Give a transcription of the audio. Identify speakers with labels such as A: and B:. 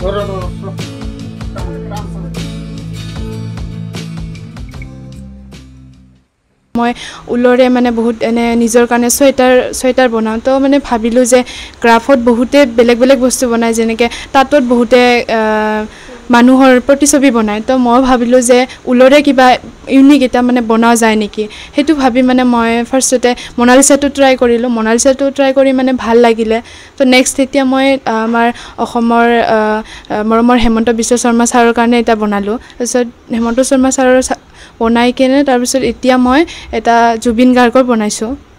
A: মই উলৰে মানে বহুত এনে নিজৰ কাৰণে সোয়েটাৰ বনাওঁ তো মানে ভাবিলোঁ যে ক্ৰাফট বহুতে বেলেগ বেলেগ বস্তু বনায় যেনেকৈ তাঁতত বহুতে মানুহৰ প্ৰতিছবি বনায় তো মই ভাবিলোঁ যে উলৰে কিবা ইউনিক এটা মানে বনোৱা যায় নেকি সেইটো ভাবি মানে মই ফাৰ্ষ্টতে মনালিছাটো ট্ৰাই কৰিলোঁ মনালিছাটো ট্ৰাই কৰি মানে ভাল লাগিলে তো নেক্সট এতিয়া মই আমাৰ অসমৰ মৰমৰ হেমন্ত বিশ্ব শৰ্মা ছাৰৰ কাৰণে এটা বনালোঁ তাৰপিছত হেমন্ত শৰ্মা ছাৰৰ বনাই কেনে তাৰপিছত এতিয়া মই এটা জুবিন গাৰ্গৰ বনাইছোঁ